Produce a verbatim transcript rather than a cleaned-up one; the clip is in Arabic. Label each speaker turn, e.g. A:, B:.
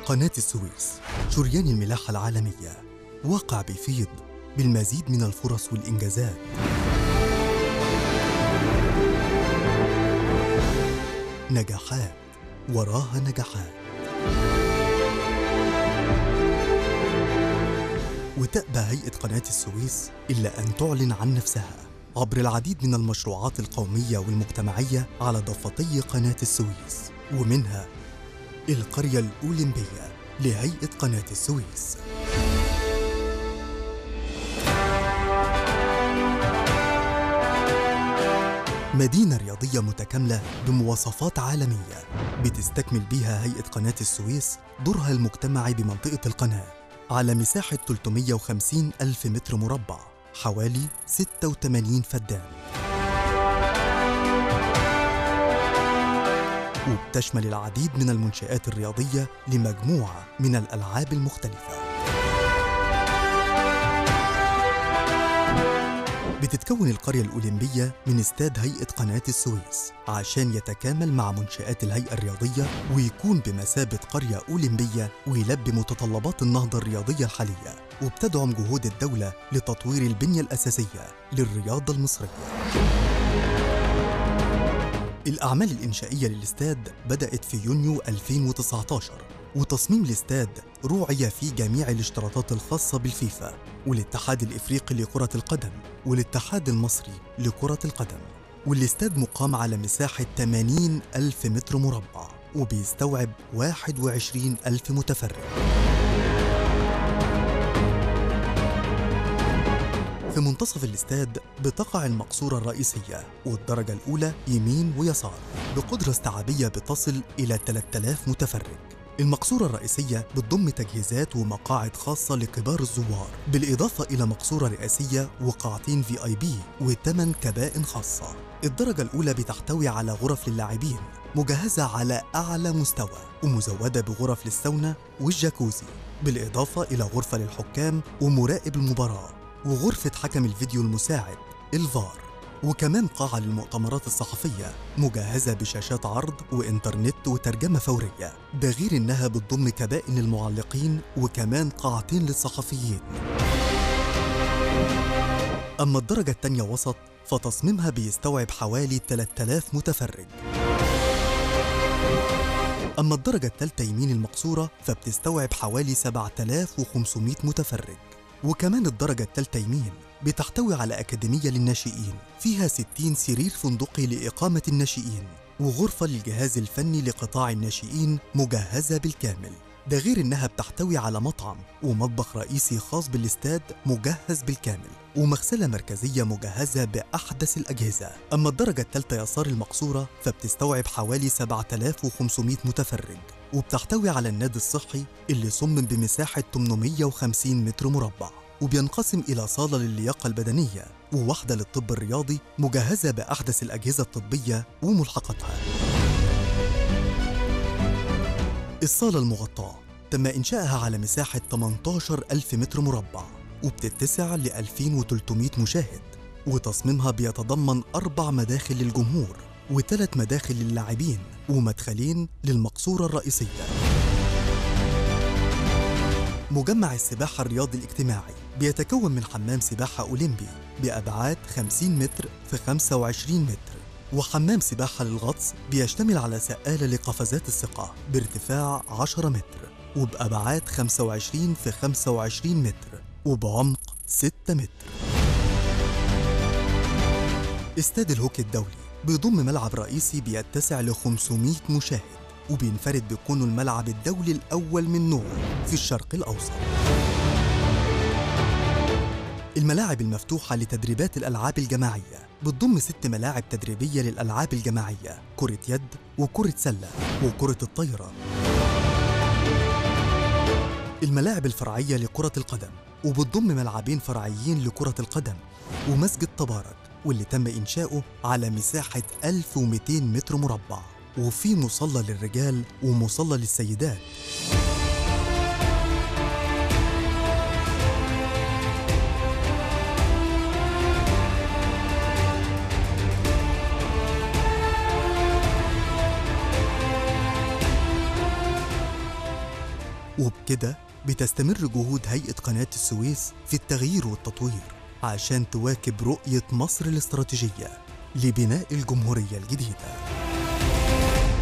A: قناة السويس شريان الملاحة العالمية، واقع بيفيض بالمزيد من الفرص والإنجازات. نجاحات وراها نجاحات، وتأبى هيئة قناة السويس إلا أن تعلن عن نفسها عبر العديد من المشروعات القومية والمجتمعية على ضفتي قناة السويس، ومنها القرية الأولمبية لهيئة قناة السويس. مدينة رياضية متكاملة بمواصفات عالمية بتستكمل بيها هيئة قناة السويس دورها المجتمعي بمنطقة القناة على مساحة ثلاثمائة وخمسين ألف متر مربع، حوالي ستة وثمانين فدان، وبتشمل العديد من المنشآت الرياضية لمجموعة من الألعاب المختلفة. بتتكون القرية الأولمبية من استاد هيئة قناة السويس عشان يتكامل مع منشآت الهيئة الرياضية ويكون بمثابة قرية أولمبية ويلبي متطلبات النهضة الرياضية الحالية، وبتدعم جهود الدولة لتطوير البنية الأساسية للرياضة المصرية. الأعمال الإنشائية للاستاد بدأت في يونيو ألفين وتسعة عشر، وتصميم الاستاد روعي فيه جميع الاشتراطات الخاصة بالفيفا والاتحاد الإفريقي لكرة القدم والاتحاد المصري لكرة القدم. والاستاد مقام على مساحة ثمانين ألف متر مربع وبيستوعب واحد وعشرين ألف متفرج. في منتصف الاستاد بتقع المقصورة الرئيسية والدرجة الأولى يمين ويسار بقدرة استيعابية بتصل إلى ثلاثة آلاف متفرج. المقصورة الرئيسية بتضم تجهيزات ومقاعد خاصة لكبار الزوار، بالإضافة إلى مقصورة رئاسية وقاعتين في آي بي وثمان كبائن خاصة. الدرجة الأولى بتحتوي على غرف للاعبين مجهزة على أعلى مستوى ومزودة بغرف للساونا والجاكوزي، بالإضافة إلى غرفة للحكام ومراقب المباراة وغرفة حكم الفيديو المساعد الفار، وكمان قاعة للمؤتمرات الصحفية مجهزة بشاشات عرض وإنترنت وترجمة فورية، ده غير إنها بتضم كبائن للمعلقين وكمان قاعتين للصحفيين. أما الدرجة الثانية وسط فتصميمها بيستوعب حوالي ثلاثة آلاف متفرج. أما الدرجة الثالثة يمين المقصورة فبتستوعب حوالي سبعة آلاف وخمسمائة متفرج. وكمان الدرجة الثالثة يمين بتحتوي على أكاديمية للناشئين فيها ستين سرير فندقي لإقامة الناشئين وغرفة للجهاز الفني لقطاع الناشئين مجهزة بالكامل، ده غير إنها بتحتوي على مطعم ومطبخ رئيسي خاص بالاستاد مجهز بالكامل ومغسلة مركزية مجهزة بأحدث الأجهزة. أما الدرجة الثالثة يسار المقصورة فبتستوعب حوالي سبعة آلاف وخمسمائة متفرج وبتحتوي على النادي الصحي اللي صمم بمساحة ثمانمائة وخمسين متر مربع، وبينقسم إلى صالة للياقة البدنية وواحدة للطب الرياضي مجهزة بأحدث الأجهزة الطبية وملحقاتها. الصالة المغطاة تم إنشائها على مساحة ثمانية عشر ألف متر مربع وبتتسع ل ألفين وثلاثمائة مشاهد، وتصميمها بيتضمن أربع مداخل للجمهور وثلاث مداخل للاعبين ومدخلين للمقصورة الرئيسية. مجمع السباحة الرياضي الاجتماعي بيتكون من حمام سباحة أولمبي بأبعاد خمسين متر في خمسة وعشرين متر، وحمام سباحة للغطس بيشتمل على سقالة لقفزات الثقة بارتفاع عشرة متر وبأبعاد خمسة وعشرين في خمسة وعشرين متر وبعمق ستة متر. استاد الهوكي الدولي بيضم ملعب رئيسي بيتسع ل خمسمائة مشاهد وبينفرد بكونه الملعب الدولي الأول من نوعه في الشرق الأوسط. الملاعب المفتوحة لتدريبات الألعاب الجماعية بتضم ست ملاعب تدريبية للألعاب الجماعية، كرة يد وكرة سلة وكرة الطايرة. الملاعب الفرعية لكرة القدم وبتضم ملعبين فرعيين لكرة القدم ومسجد تبارك واللي تم إنشاؤه على مساحة ألف ومئتين متر مربع، وفي مصلى للرجال ومصلى للسيدات. وبكده بتستمر جهود هيئة قناة السويس في التغيير والتطوير عشان تواكب رؤية مصر الاستراتيجية لبناء الجمهورية الجديدة.